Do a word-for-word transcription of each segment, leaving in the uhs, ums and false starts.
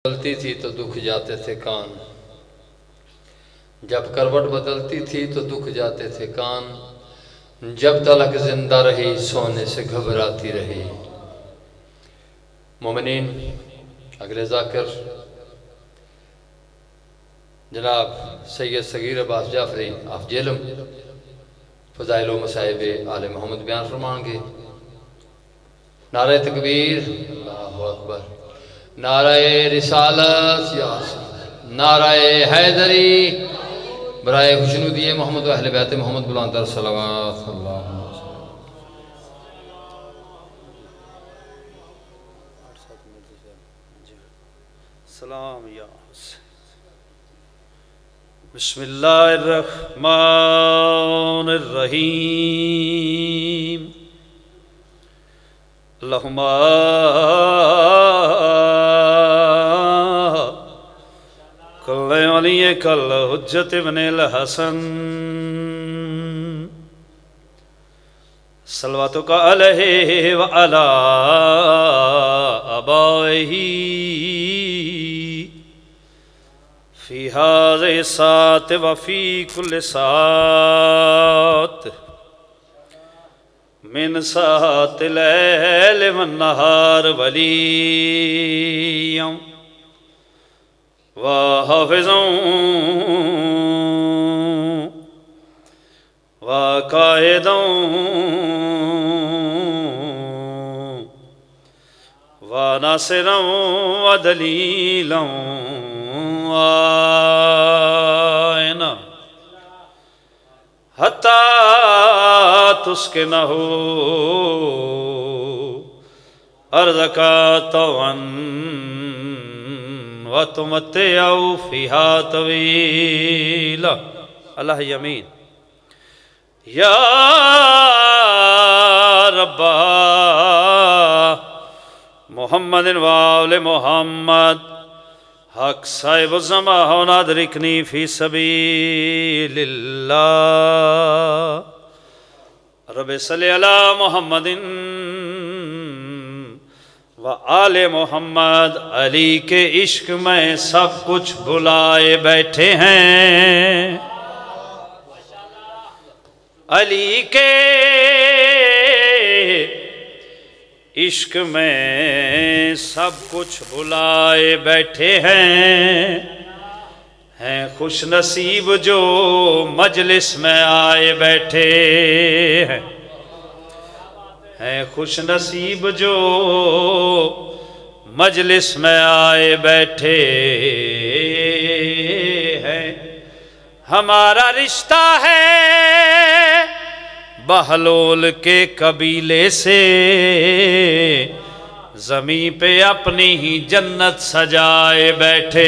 بدلتی تھی تو دکھ جاتے تھے کان، جب کروٹ بدلتی تھی تو دکھ جاتے تھے کان، جب تلک زندہ رہی سونے سے گھبراتی رہی۔ مومنین، اگلے ذاکر جناب سید صغیر عباس جعفری آف جیلم فضائل و مصائب آل محمد بیان فرمان گے۔ نعرہ تکبیر، اللہ اکبر، نعرہ رسالت، نعرہ حیدری، برائے خوشنودی محمد و اہل بیت محمد بلندر صلوات اللہ۔ سلام یا حسین۔ بسم اللہ الرحمن الرحیم۔ اللہم کل علی کل حجت ابن الحسن صلواتک علیہ وعلا آبائہی فی ہذہ سات وفی کل سات من سات لیل والنہار ولیوں وحافظوں وقائدوں وناصروں ودلیلوں آئینہ حتی تسکنہو ارضکا طوعاً وَتُمَتِّعُ فِيهَا طَوِيلًا۔ اللہ یمین۔ یا رب محمد وآل محمد حق صاحب الزمان ادرکنی فی سبیل اللہ۔ رب صلی علی محمد وآل محمد۔ علی کے عشق میں سب کچھ بھلائے بیٹھے ہیں، علی کے عشق میں سب کچھ بھلائے بیٹھے ہیں، ہیں خوش نصیب جو مجلس میں آئے بیٹھے ہیں، ہیں خوش نصیب جو مجلس میں آئے بیٹھے ہیں۔ ہمارا رشتہ ہے بہلول کے قبیلے سے، زمین پہ اپنی ہی جنت سجائے بیٹھے۔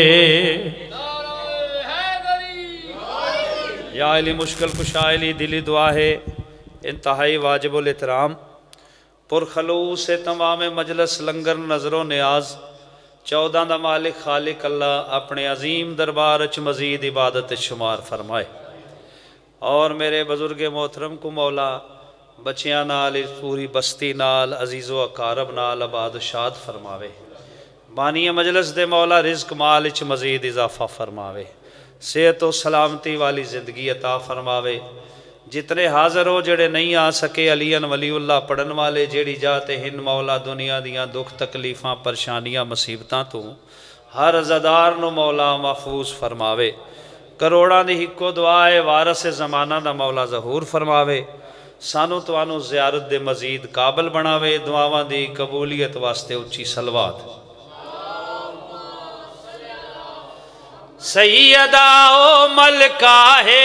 یا علی مشکل کشا علی دلی دعا ہے انتہائی واجب الاحترام پرخلوص سے تمام مجلس لنگر نظر و نیاز چودہ دا مالک خالق اللہ اپنے عظیم دربار اچ مزید عبادت شمار فرمائے، اور میرے بزرگ محترم کو مولا بچیاں نال پوری بستی نال عزیز و اقارب نال آباد شاد فرماوے، بانی مجلس دے مولا رزق مال اچ مزید اضافہ فرماوے، صحت و سلامتی والی زندگی عطا فرماوے۔ جتنے حاضر ہو جڑے نہیں آ سکے علیاً ولی اللہ پڑھن والے جیڑی جاتے ہن مولا دنیا دیاں دکھ تکلیفاں پریشانیاں مصیبتاں تو ہر عزادار نو مولا محفوظ فرماوے، کروڑاں دی ہکو دعائے وارث زمانہ دا مولا ظہور فرماوے، سانو توانو زیارت دے مزید قابل بناوے، دعاواں دی قبولیت واسطے اچھی صلوات۔ سیدہ و ملکہ ہے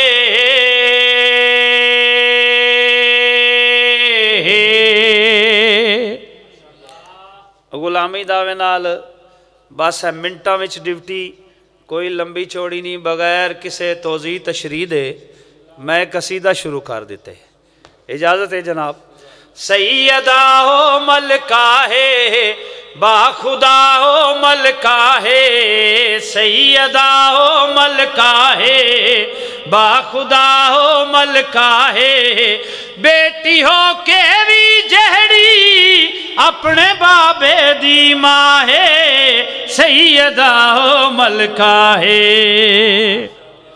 غلامی دعوے نال بس ہے منٹاں وچ ڈیوٹی کوئی لمبی چوڑی نہیں، بغیر کسے توضیح تشریح دے میں قصیدہ شروع کر دیتے، اجازت ہے جناب۔ سیدہ ہو ملکہ ہے با خدا ہو ملکہ ہے، سیدہ ہو ملکہ ہے با خدا ہو ملکہ ہے، بیٹی ہو کے بھی جہڑی اپنے بابے دی ماں ہے، سیدہ ہو ملکہ ہے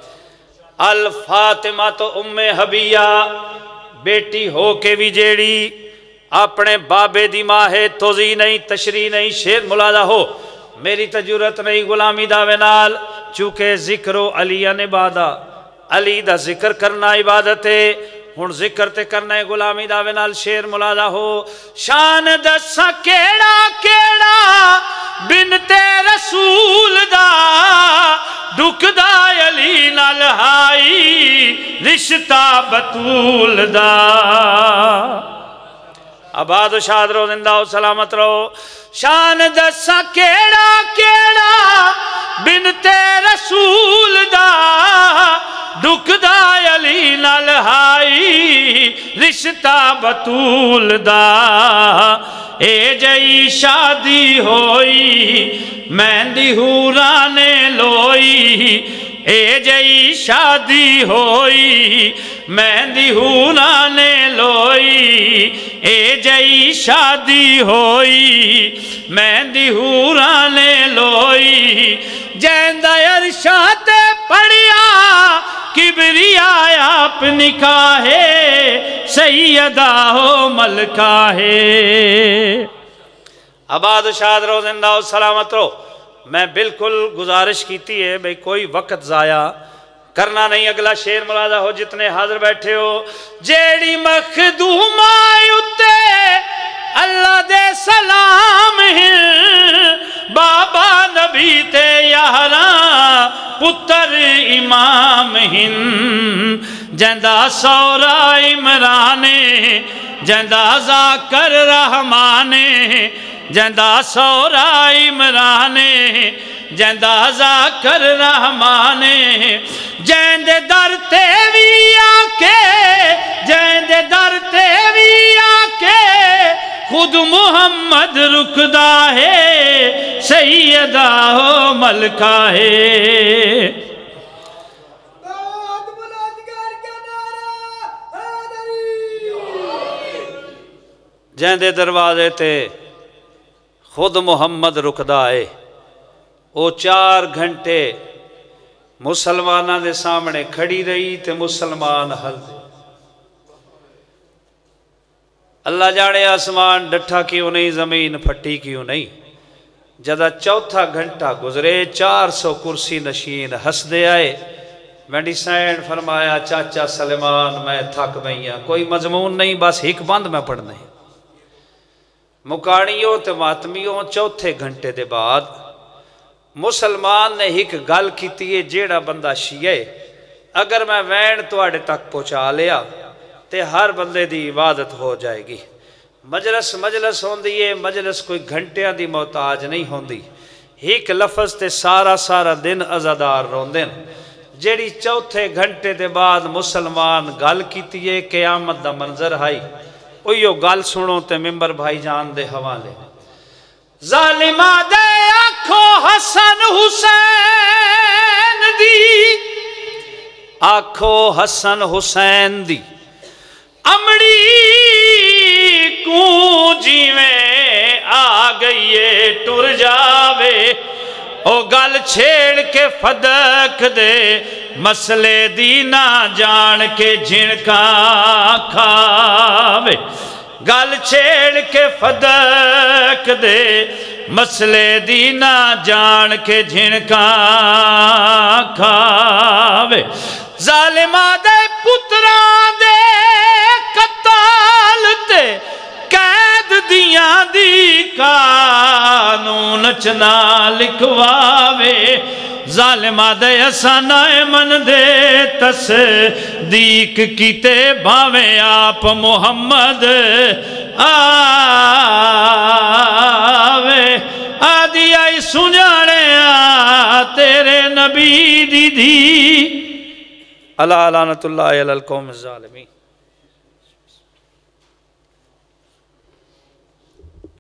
الفاطمہ تو ام حبیہ بیٹی ہو کے بھی جیڑی اپنے بابے دی ماں ہے توزی نہیں تشریح نہیں شیر ملادہ ہو میری تجرت نہیں غلامی داوے نال چونکہ ذکر و علی عبادہ علی دا ذکر کرنا عبادت ہے ہن ذکر تے کرنا ہے غلامی داوے نال شیر ملادہ ہو شان دسا کیڑا کیڑا بنت رسول دا دکھ دا علی نال ہائی رشتہ بطول دا آباد و شاد رو زندہ و سلامت رو شان دسا کیڑا کیڑا بنت رسول دا دکھ دا علی نال ہائی رشتہ بطول دا اے جئی شادی ہوئی مہندی حورانے لوئی اے جئی شادی ہوئی مہندی حورانے لوئی اے جئی شادی ہوئی مہندی حورانے لوئی جیندہ ارشاد پڑیا کبریا آپ نکاح سیدہ ہو ملکہ ہے آباد شاد رو زندہ و سلامت رو میں بالکل گزارش کیتی ہے بھئی کوئی وقت ضائع کرنا نہیں اگلا شیر ملادہ ہو جتنے حاضر بیٹھے ہو جیڑی مخدوم آئی اتے اللہ دے سلام ہیں بابا نبی تے یاراں پتر امام ہیں جندہ سورہ عمرانے جندہ ذاکر رحمانے جندہ سورہ عمرانے جندہ ذاکر رحمانے جیند در تیوی آکے جیند در تیوی آکے خود محمد رکدہ ہے سیدہ ہو ملکہ ہے جیند دروازے تے خود محمد رکدہ ہے وہ چار گھنٹے مسلمانہ دے سامنے کھڑی رہی تے مسلمان حل دے اللہ جانے آسمان ڈٹھا کیوں نہیں زمین پھٹی کیوں نہیں جدہ چوتھا گھنٹہ گزرے چار سو کرسی نشین ہس دے آئے مینڈی سین فرمایا چاچا سلیمان میں تھک گئیاں کوئی مضمون نہیں بس ایک بند میں پڑھنے مکانیوں تے ماتمیوں چوتھے گھنٹے دے بعد مسلمان نے ایک گل کیتی ہے جیڑا بندہ شیعہ اگر میں وین تواڈے تک پہنچا لیا تے ہر بندے دی عبادت ہو جائے گی مجلس مجلس ہوندی ہے مجلس کوئی گھنٹیاں دی محتاج نہیں ہوندی ایک لفظ تے سارا سارا دن عزادار روندن جیڑی چوتھے گھنٹے دے بعد مسلمان گل کیتی ہے قیامت دا منظر آئی اویو گل سنو تے ممبر بھائی جان دے حوالے ظالمہ دے آکھو حسن حسین دی آکھو حسن حسین دی امڑی کو جیویں آ گئیے ٹر جاوے او گل چھیڑ کے فدق دے مسئلے دی نہ جان کے جھنکا کھاوے گل چھیڑ کے فدق دے مسئلے دی نہ جان کے جھنکا کھاوے ظالمہ دے پتران دے قتال تے قید دیاں دی قانون چنا لکھواوے ظالمہ دے اسانا من دے تصدیق کیتے بھاویں آپ محمد آوے آدھی آئی سنجھانے آ تیرے نبی دی دی اللہ لعنت اللہ علی القوم الظالمین